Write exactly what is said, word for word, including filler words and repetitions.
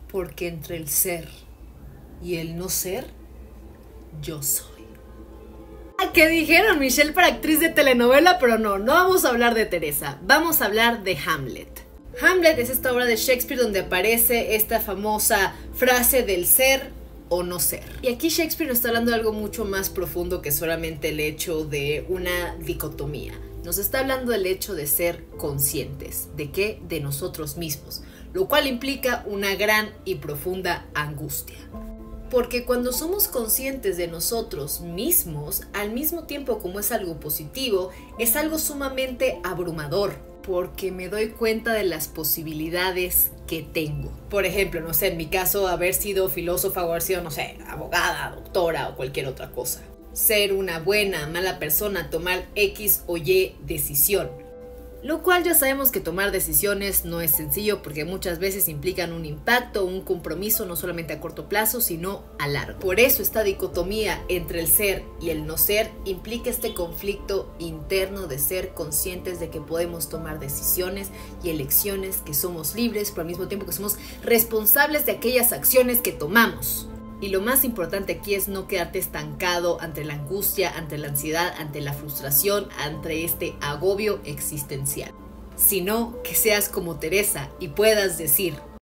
Porque entre el ser y el no ser, yo soy. ¿Qué dijeron? Michelle para actriz de telenovela, pero no, no vamos a hablar de Teresa, vamos a hablar de Hamlet. Hamlet es esta obra de Shakespeare donde aparece esta famosa frase del ser o no ser. Y aquí Shakespeare nos está hablando de algo mucho más profundo que solamente el hecho de una dicotomía. Nos está hablando del hecho de ser conscientes. ¿De qué? De nosotros mismos. Lo cual implica una gran y profunda angustia. Porque cuando somos conscientes de nosotros mismos, al mismo tiempo como es algo positivo, es algo sumamente abrumador. Porque me doy cuenta de las posibilidades que tengo. Por ejemplo, no sé, en mi caso, haber sido filósofa o haber sido, no sé, abogada, doctora o cualquier otra cosa. Ser una buena, mala persona, tomar X o Y decisión. Lo cual ya sabemos que tomar decisiones no es sencillo porque muchas veces implican un impacto, un compromiso no solamente a corto plazo, sino a largo. Por eso esta dicotomía entre el ser y el no ser implica este conflicto interno de ser conscientes de que podemos tomar decisiones y elecciones, que somos libres, pero al mismo tiempo que somos responsables de aquellas acciones que tomamos. Y lo más importante aquí es no quedarte estancado ante la angustia, ante la ansiedad, ante la frustración, ante este agobio existencial. Sino que seas como Teresa y puedas decir: